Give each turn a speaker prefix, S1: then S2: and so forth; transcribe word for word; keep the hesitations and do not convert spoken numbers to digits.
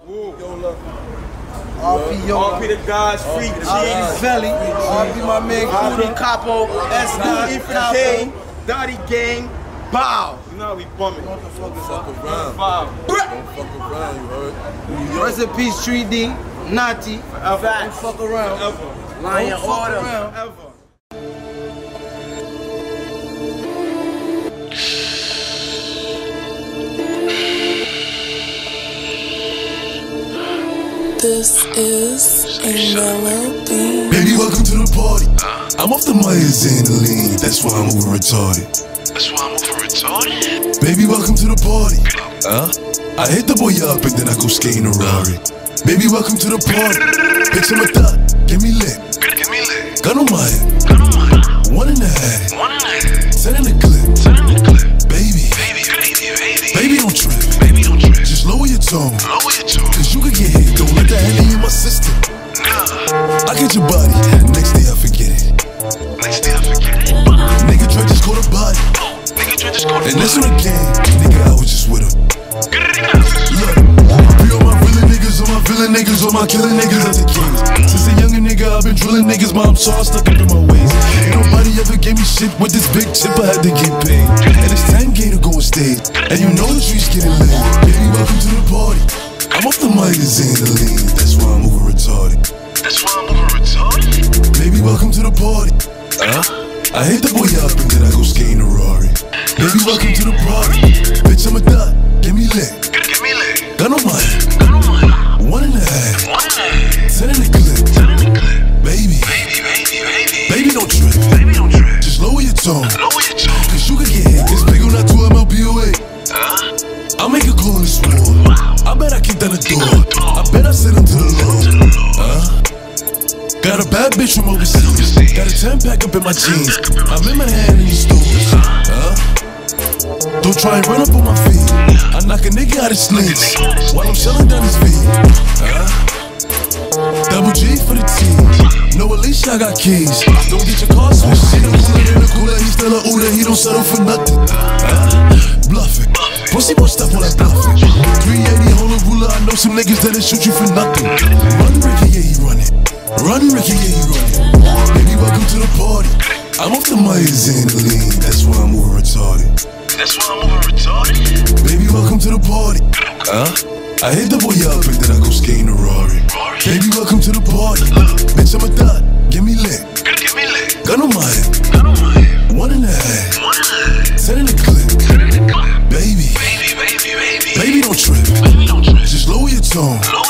S1: Yola.
S2: R P Yola.
S1: R P the guys, Freak G.
S2: Felly. R P my man Cootie Capo. S D for K. Dottie Gang. Bow.
S1: You know how we bumming.
S2: Don't fuck
S1: around.
S2: Don't
S1: fuck around, you heard?
S2: Rest in peace, three D. Natty.
S1: Forever.
S2: Don't fuck around.
S1: Forever.
S2: Lion
S1: Don't fuck
S2: Order.
S1: around. Ever.
S3: This is a melody.
S4: Baby, welcome to the party. I'm off the Myers and the lean, that's why I'm over retarded.
S5: That's why I'm over retarded.
S4: Baby, welcome to the party. Huh? I hit the boy up and then I go skating a Rari. Baby, welcome to the party. Bitch, I'm a thot, get me lit.
S5: Get me lit.
S4: Gun on my head.
S5: Gun on my head.
S4: One in the head.
S5: One in the head.
S4: Ten in the clip.
S5: Ten in the clip.
S4: Baby.
S5: Baby, baby, baby.
S4: Baby, don't trip.
S5: Baby, don't trip.
S4: Just lower your tone.
S5: Lower your tone.
S4: Cause you could get hit, don't let that Henny in my system.
S5: Nah.
S4: I get your body, next day I forget it.
S5: Next day I forget it.
S4: Nigga Dre just caught a body.
S5: Nigga Dre just caught a body.
S4: And this on the game, nigga, I was just with him. Look, be all my villain niggas, all my villain niggas, all my killing niggas at the kings. Since a younger nigga, I've been drilling niggas, mom saw stuck up in my waist. Ain't nobody ever gave me shit with this big chip, I had to get paid. And it's ten K to go on stage, and you know the streets getting lit. Baby, welcome to the party. I'm off the magazine and lean, that's why I'm over retarded.
S5: That's why I'm over retarded.
S4: Baby, welcome to the party. Huh? I hit the boy up and then I go skating a Rari. Baby, welcome to the party. Bitch, I'm a thot, get me lit.
S5: Get me lit.
S4: Gun on my head.
S5: Gun on my head.
S4: One in the head.
S5: One in the head.
S4: Ten in the clip.
S5: Ten in the clip.
S4: Baby.
S5: Baby, baby, baby.
S4: Baby, don't trip.
S5: Baby, don't trip.
S4: Just lower your tone.
S5: Lower your tone.
S4: Cause you could get hit. This big on that two M L B O A.
S5: Huh?
S4: I'll make a call in this war. I bet I kick down the door. I bet I send him to the Lord. Huh? Got a bad bitch from overseas. Got a ten pack up in my jeans. I'm in my hand in these stores. Huh? Don't try and run up on my feet. I knock a nigga out his sneaks while I'm shelling down his feet. Huh? Double G for the team. No, at least I got keys. Don't get your car switched. He don't cooler than a cooler. He still a Uda. He don't settle for nothing. Huh? Bluffing. Pussy won't stop all that bluffing. three eighty hold a ruler. I know some niggas that'll shoot you for nothing. Run Ricky, yeah, he running. Run Ricky, yeah, he running. Baby, welcome to the party. I'm off the Myers and the lean, that's why I'm over retarded.
S5: That's why I'm over retarded.
S4: Baby, welcome to the party. Huh? I hit the boy up and then I go skating a Rari. Baby, welcome to the party. Bitch, I'm a thot, get me lit.
S5: Get me lit.
S4: Gun on my head.
S5: Gun on my head.
S4: One in the head.
S5: One in the head.
S4: Ten in the clip.
S5: Ten in the clip.
S4: Baby.
S5: Baby, baby, baby.
S4: Baby, don't trip.
S5: Baby, don't trip.
S4: Just lower your tone.
S5: Lower